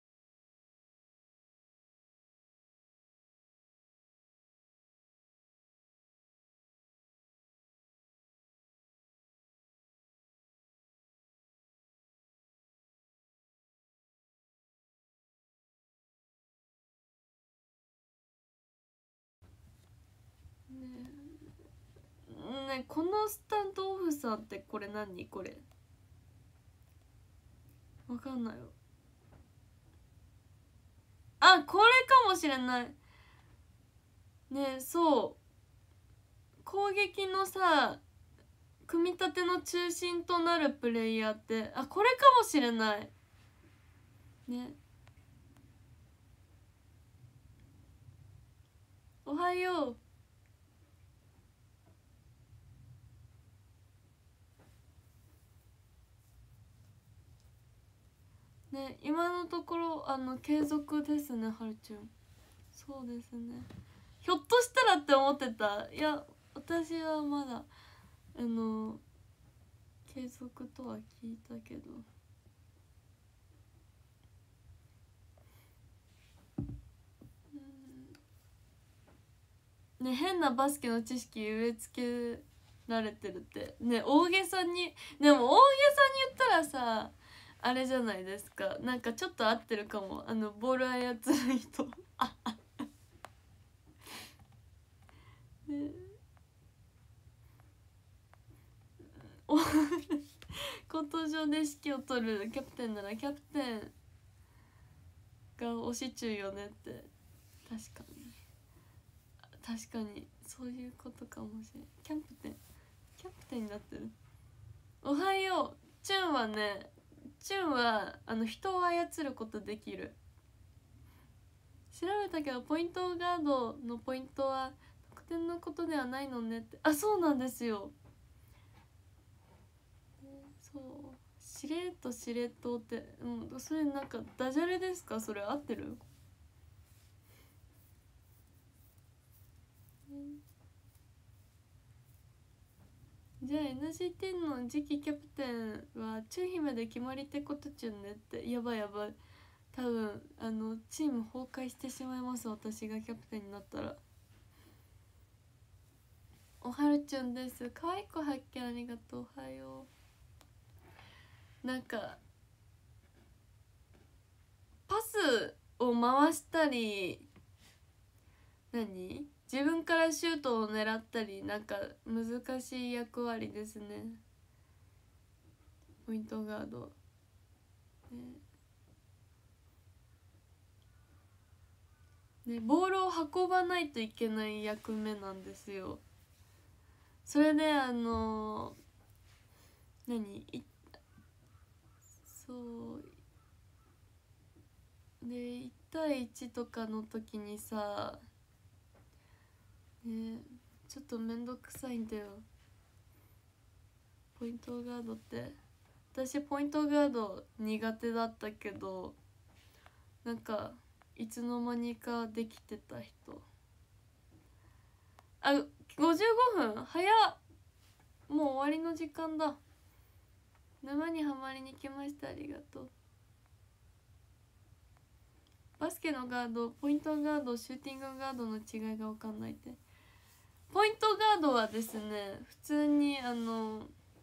ねね、このスタンドオフさんってこれ何？これわかんないよ。あ、これかもしれないね。そう、攻撃のさ組み立ての中心となるプレイヤーって、あ、これかもしれないね。おはようね。今のところあの継続ですね、はるちゅん。そうですね、ひょっとしたらって思ってた。いや、私はまだあの継続とは聞いたけど、ね、変なバスケの知識植え付けられてるってね、大げさに。でも大げさに言ったらさあれじゃないですか。なんかちょっと合ってるかも。あのボール操る人ああね、おコート上で指揮を執るキャプテンならキャプテンが推し中よねって。確かに確かにそういうことかもしれない。キャプテンキャプテンになってる。おはよう、チュンはね、チュンはあの人を操ることできる。調べたけどポイントガードのポイントは得点のことではないのねって。あ、そうなんですよ、ね、そうしれっとしれっとって、うん、それなんかダジャレですか？それ合ってる？じゃあ エヌジーティー の次期キャプテンはチュン姫で決まりってことちゅんねって。やばいやばい、多分あのチーム崩壊してしまいます、私がキャプテンになったら。おはるちゅんです。かわいい子発見ありがとう。おはよう。なんかパスを回したり、何自分からシュートを狙ったり、なんか難しい役割ですね、ポイントガード、ねね、ボールを運ばないといけない役目なんですよ。それであの何いそうでいち対いちとかの時にさ、ね、ちょっとめんどくさいんだよ、ポイントガードって。私ポイントガード苦手だったけど、なんかいつの間にかできてた人。あ、ごじゅうごふん早っ、もう終わりの時間だ。沼にはまりに来ました、ありがとう。バスケのガード、ポイントガード、シューティングガードの違いが分かんないって。ポイントガードはですね、普通にあの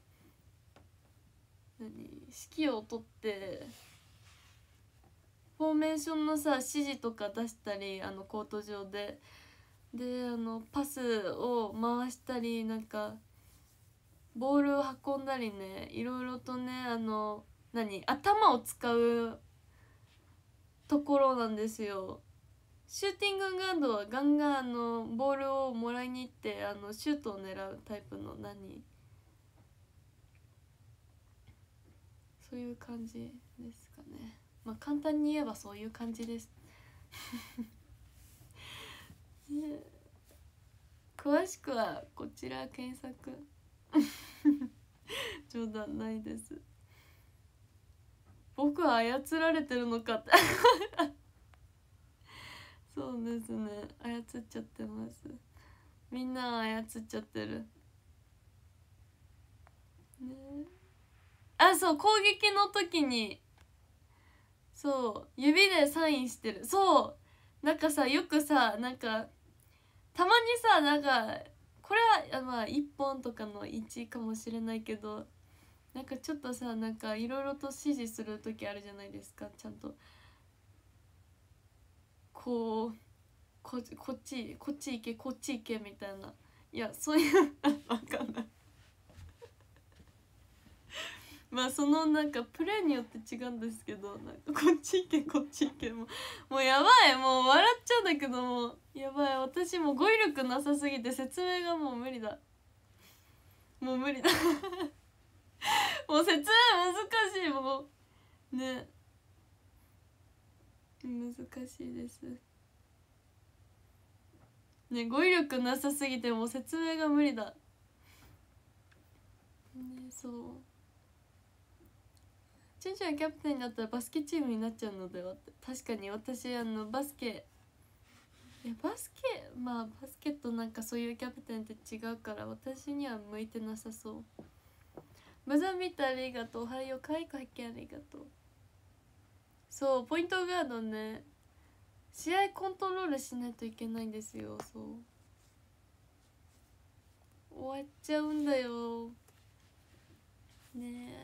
何指揮を取ってフォーメーションのさ指示とか出したり、あのコート上でであのパスを回したり、なんかボールを運んだりね、いろいろとね、あの何頭を使うところなんですよ。シューティングガードはガンガンあのボールをもらいに行ってあのシュートを狙うタイプの、何そういう感じですかね。まあ簡単に言えばそういう感じですね、詳しくはこちら検索冗談ないです。僕は操られてるのかってそうですね、操っちゃってます。みんな操っちゃってるね。あ、そう、攻撃の時にそう指でサインしてる。そうなんかさ、よくさ、なんかたまにさ、なんかこれはまあいっぽんとかのいちかもしれないけど、なんかちょっとさ、なんかいろいろと指示する時あるじゃないですか。ちゃんとこうここっちこっち行けこっち行けみたいな。いやそういうわかんないまあそのなんかプレーによって違うんですけど、なんかこっち行けこっち行けももうやばい、もう笑っちゃうんだけど、もうやばい、私もう語彙力なさすぎて説明がもう無理だ、もう無理だもう説明難しい、もうね、難しいですね、語彙力なさすぎてもう説明が無理だね。そう、チュンチュンキャプテンになったらバスケチームになっちゃうのではって。確かに私あのバスケえバスケまあバスケットなんかそういうキャプテンって違うから私には向いてなさそう。ブザ見てありがとう。おはよう。かわいく発見ありがとう。そうポイントガードね、試合コントロールしないといけないんですよ。そう終わっちゃうんだよね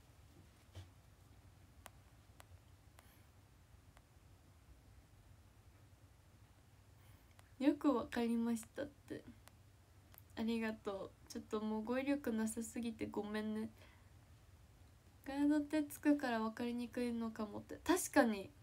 え、よくわかりましたって。ありがとう。ちょっともう語彙力なさすぎてごめんね。ガードってつくから分かりにくいのかもって。確かに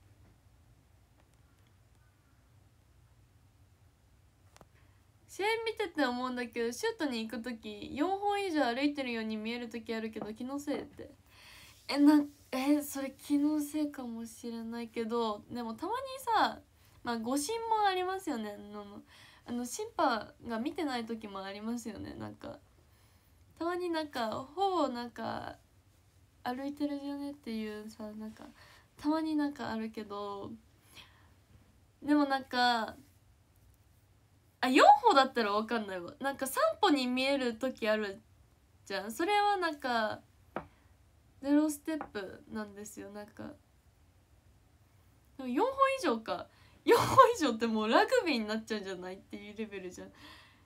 試合見てて思うんだけど、シュートに行く時よんほん以上歩いてるように見える時あるけど気のせいって。えなえそれ気のせいかもしれないけど、でもたまにさ、まあ誤審もありますよね。のあの審判が見てない時もありますよね。なんかたまになんかほぼなんか歩いてるじゃねっていうさ、なんかたまになんかあるけど、でもなんかあよん歩だったら分かんないわ。なんかさん歩に見える時あるじゃん。それはなんかゼロステップなんですよ。なんかでもよん歩以上か。よん歩以上ってもうラグビーになっちゃうんじゃないっていうレベルじゃん。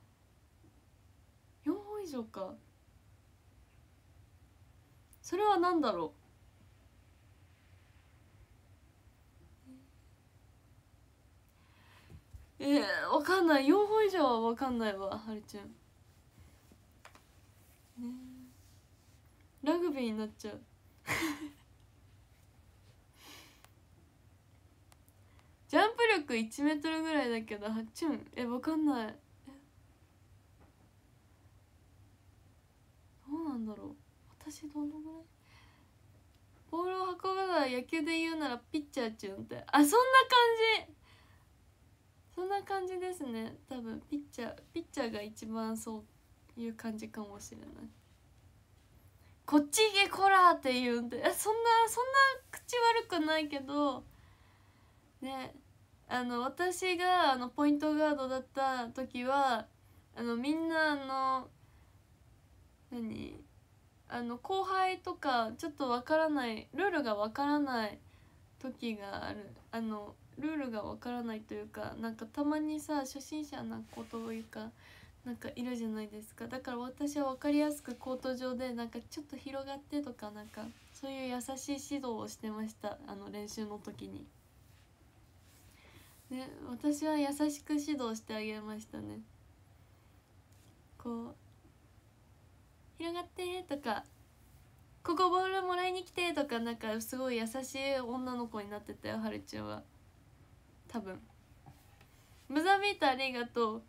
よん歩以上か。それは何だろう。えー、わかんない。よん歩以上はわかんないわ、はるちゃん。ね、ラグビーになっちゃう。ジャンプ力いちメートルぐらいだけど、はっちゅん、え、わかんない。どうなんだろう。私どのぐらい。ボールを運ぶなら野球で言うならピッチャーちゅんって。あ、そんな感じ。そんな感じですね。多分ピッチャーピッチャーが一番そういう感じかもしれない。こっち行けこらって言うんで、え、そんなそんな口悪くないけどね。あの私があのポイントガードだった時はあのみんなあの何あの後輩とかちょっとわからないルールがわからない時がある。あのルールがわからないというか、なんかたまにさ初心者な子というかなんかいるじゃないですか。だから私は分かりやすくコート上でなんかちょっと広がってとか、なんかそういう優しい指導をしてました。あの練習の時にね、私は優しく指導してあげましたね。こう広がってとか、ここボールもらいに来てとか、なんかすごい優しい女の子になってたよ、はるちゃんは。多分ブザービーターありがと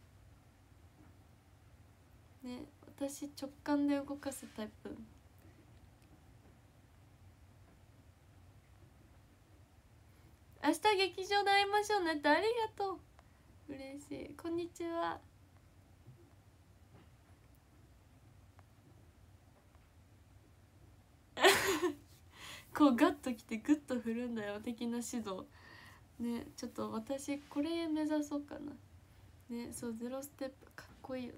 うね。私直感で動かすタイプ。明日劇場で会いましょうねって、ありがとう。嬉しい。こんにちは。こうガッときてグッと振るんだよ的な指導ね。ちょっと私これ目指そうかなね。そうゼロステップかっこいいよ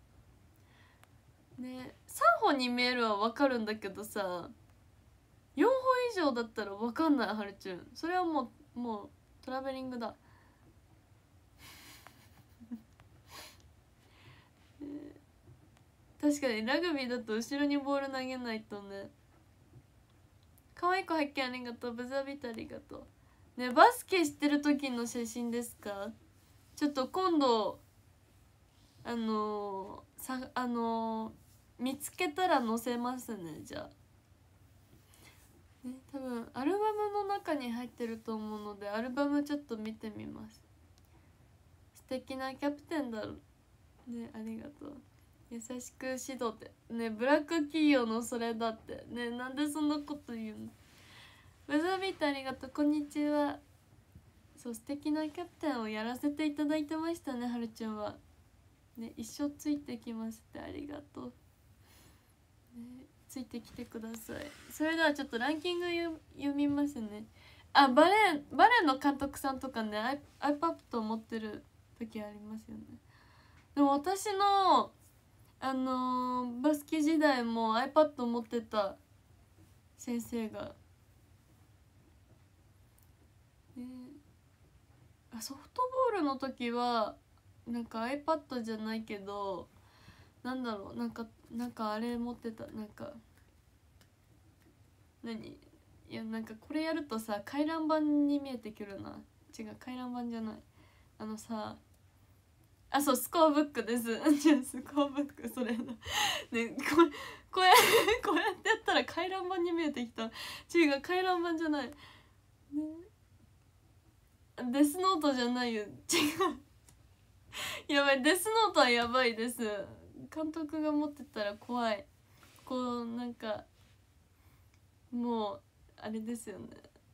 ね。ねさん歩に見えるは分かるんだけどさ、よん歩以上だったら分かんない。はるちゅんそれはもうもうトラベリングだ。確かにラグビーだと後ろにボール投げないとね。可愛い子発見ありがとう。ブザービートありがとうね。バスケしてる時の写真ですか。ちょっと今度あのー、さあのー、見つけたら載せますね。じゃあ、ね、多分アルバムの中に入ってると思うのでアルバムちょっと見てみます。素敵なキャプテンだろね。ありがとう。優しく指導ってね。ブラック企業のそれだってね。なんでそんなこと言うの。ブザービートありがとう。こんにちは。そう素敵なキャプテンをやらせていただいてましたね、はるちゃんはね。一生ついてきますって、ありがとう、ね、ついてきてください。それではちょっとランキング読みますね。あ、バレーバレーの監督さんとかね iPad を持ってる時ありますよね。でも私のあのー、バスケ時代も iPad 持ってた先生が、ね、あソフトボールの時はなんか iPad じゃないけど、なんだろう、なんかなんかあれ持ってた。なんか何いやなんかこれやるとさ回覧板に見えてくるな。違う、回覧板じゃない。あのさあ、そうスコアブックです。じゃあスコアブックそれだね。これこうやこうやってやったら回覧板に見えてきた。違う、回覧板じゃない、ね、デスノートじゃないよ。違うやばい、デスノートはやばいです。監督が持ってたら怖い。こうなんかもうあれですよね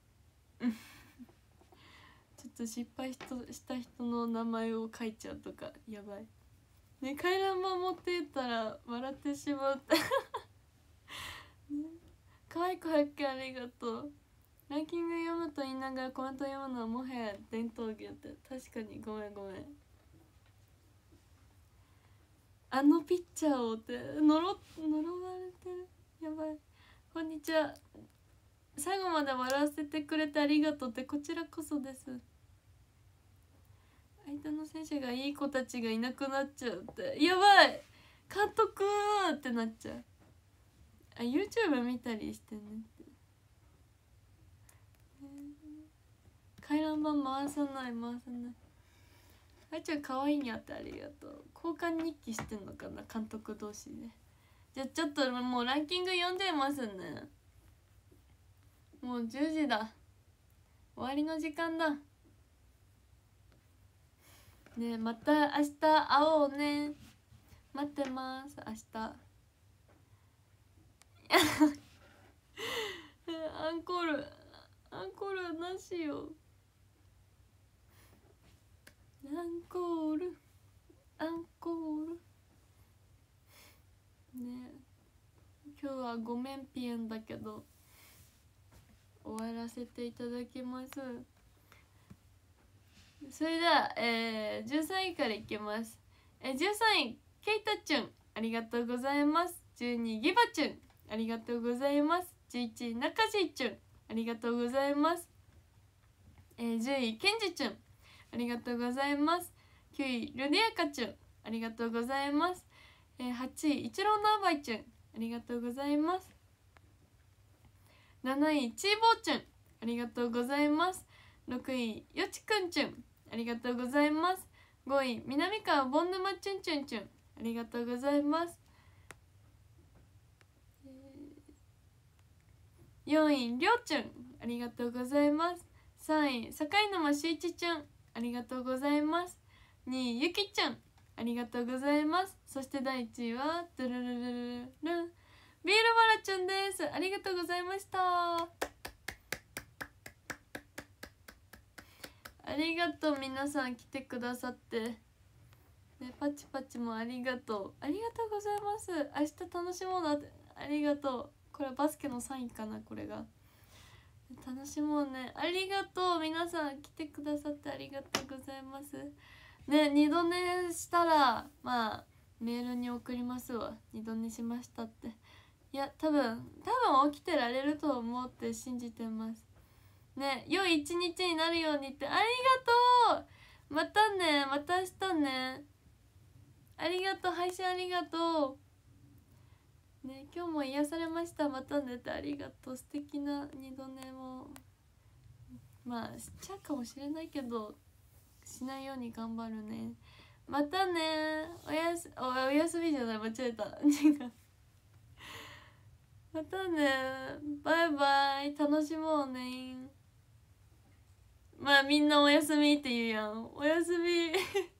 ちょっと失敗した人の名前を書いちゃうとかやばいね。回覧板持ってたら笑ってしまうね、 かわいく発見ありがとう。ランキング読むと言いながらコメント読むのはもはや伝統芸って。確かにごめんごめん。あのピッチャーをって呪呪われてる。やばい。こんにちは。最後まで笑わせてくれてありがとうって。こちらこそです。相手の選手がいい子たちがいなくなっちゃうって。やばい監督ってなっちゃう。あ YouTube 見たりしてねって。回覧板回さない回さない。あいちゃんかわいいにゃってありがとう。交換日記してんのかな監督同士で。じゃあちょっともうランキング読んじゃいますね。もうじゅうじだ。終わりの時間だね。えまた明日会おうね。待ってます明日アンコールアンコールなしよ。アンコールアンコールねえ今日はごめんぴえんだけど終わらせていただきます。それでは、えー、じゅうさんいからいきます。えー、じゅうさんいケイタチュンありがとうございます。じゅうにいギバチュンありがとうございます。じゅういちいナカジチュンありがとうございます。えー、じゅういケンジチュンありがとうございます。きゅういルネアカチュンありがとうございます。えー、はちいイチローナーバイチュンありがとうございます。なないチーボーチュンありがとうございます。ろくいよちくんチュンありがとうございます。ごい南川ボンヌマチュンチュンチュンありがとうございます。よんいりょうチュンありがとうございます。さんい境沼しいちチュンありがとうございます。にいゆきちゃんありがとうございます。そしてだいいちいはドゥルルルルルルビールバラちゃんです。ありがとうございました。ありがとう皆さん来てくださって、ね、パチパチもありがとうありがとうございます。明日楽しもうだってありがとう。これバスケのサインかな。これが楽しもうね。ありがとう皆さん来てくださってありがとうございますね。二度寝したらまあメールに送りますわ。二度寝しましたって。いや多分多分起きてられると思って信じてますね。良い一日になるようにってありがとう。またねまた明日ね。ありがとう配信ありがとうね。今日も癒されました。またねってありがとう。素敵な二度寝もまあしちゃうかもしれないけどしないように頑張るね。またね。おやす お, おやすみじゃない間違えた違うまたねバイバイ楽しもうね。まあみんなおやすみって言うやん。おやすみ